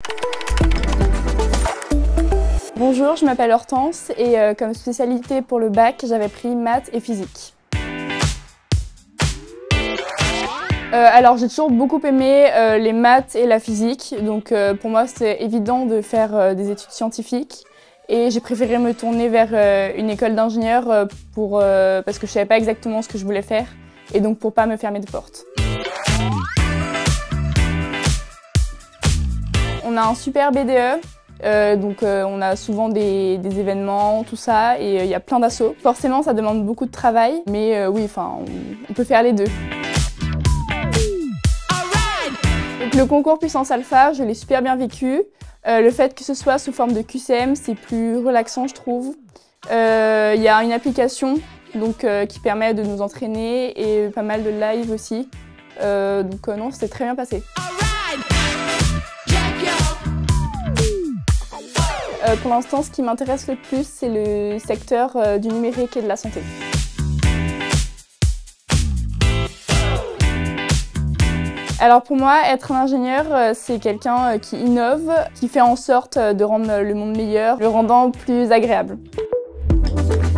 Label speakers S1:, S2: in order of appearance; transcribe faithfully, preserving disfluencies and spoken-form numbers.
S1: Bonjour, je m'appelle Hortense et euh, comme spécialité pour le bac, j'avais pris maths et physique. Euh, alors j'ai toujours beaucoup aimé euh, les maths et la physique, donc euh, pour moi c'était évident de faire euh, des études scientifiques et j'ai préféré me tourner vers euh, une école d'ingénieur euh, pour euh, parce que je savais pas exactement ce que je voulais faire et donc pour pas me fermer de porte. On a un super B D E. Euh, donc euh, on a souvent des, des événements, tout ça, et il euh, y a plein d'assauts. Forcément ça demande beaucoup de travail, mais euh, oui, enfin, on, on peut faire les deux. Donc, le concours Puissance Alpha, je l'ai super bien vécu. Euh, le fait que ce soit sous forme de Q C M, c'est plus relaxant, je trouve. Il euh, y a une application donc, euh, qui permet de nous entraîner et pas mal de live aussi. Euh, donc euh, non, c'était très bien passé. Euh, pour l'instant, ce qui m'intéresse le plus, c'est le secteur euh, du numérique et de la santé. Alors pour moi, être un ingénieur, euh, c'est quelqu'un euh, qui innove, qui fait en sorte euh, de rendre le monde meilleur, le rendant plus agréable.